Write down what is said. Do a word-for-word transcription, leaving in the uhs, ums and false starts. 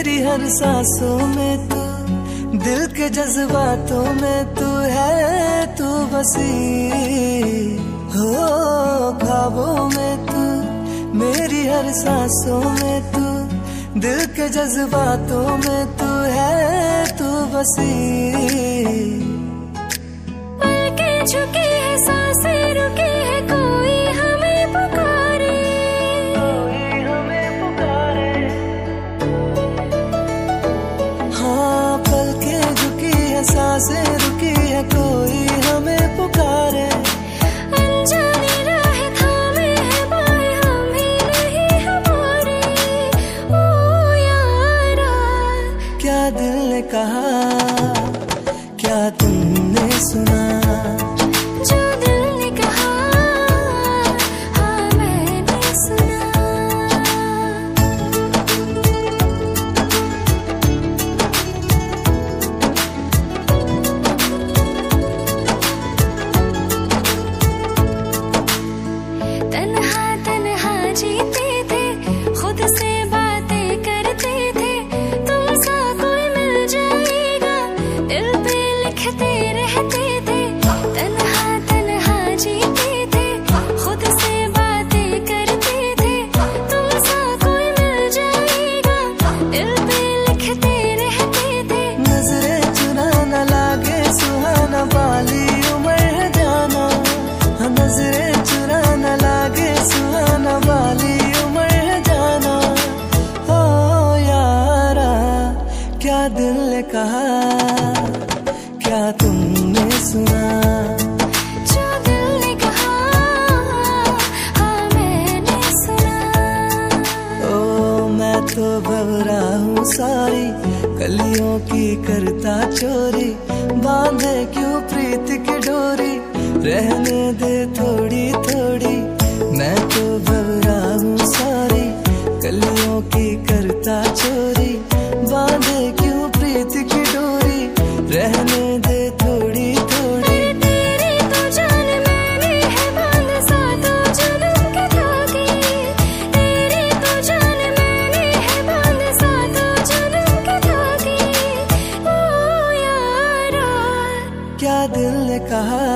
मेरी हर सांसों में तू, दिल के जज्बातों में तू है, तू बसी हो ख्वाबों में तू, मेरी हर सांसों में तू, दिल के जज्बातों में तू है, तू बसी। पलकें झुकी है, सांसें रुकी है, कोई हमें पुकारे, कोई हमें पुकारे। हाँ पलकें झुकी है, सांसें रुकी है, कोई हमें पुकारे। अनजानी राहें थामे हैं बाएं, हम ही नहीं हमारे। ओ यारा क्या दिल ने कहा, क्या तुमने सुना, जो दिल ने कहा, हाँ मैंने सुना। तन्हा तन्हा जीते थे, खुद से बातें करते थे, तुमसा कोई मिल जाएगा, दिल पे लिखते रहते थे। तन्हा तन्हा जीते थे, खुद से बातें करते थे, तुमसा कोई मिल जाएगा, दिल पे लिखते रहते थे। नजरें चुरा न लागे सुहाना, वाली उम्र है जाना। हाँ नजरें चुरा न लागे सुहाना, वाली उम्र है जाना। ओ यारा क्या दिल ने कहा, क्या तुमने सुना, जो दिल ने कहा, हाँ मैंने सुना। ओ मैं तो भवरा हूँ सारी, कलियों की करता चोरी, बांधे क्यों प्रीत की डोरी, रहने दे थोड़ी थोड़ी। मैं तो भवरा हूँ सारी, कलियों की करता चोरी, बांधे क्यों प्रीत की डोरी, रहने दे थोड़ी थोड़ी। तेरी तो जान मैंने है बांध सातों जन्म के धागे, तेरी तो जान मैंने है बांध सातों जन्म के धागे। ओ यारा क्या दिल ने कहा,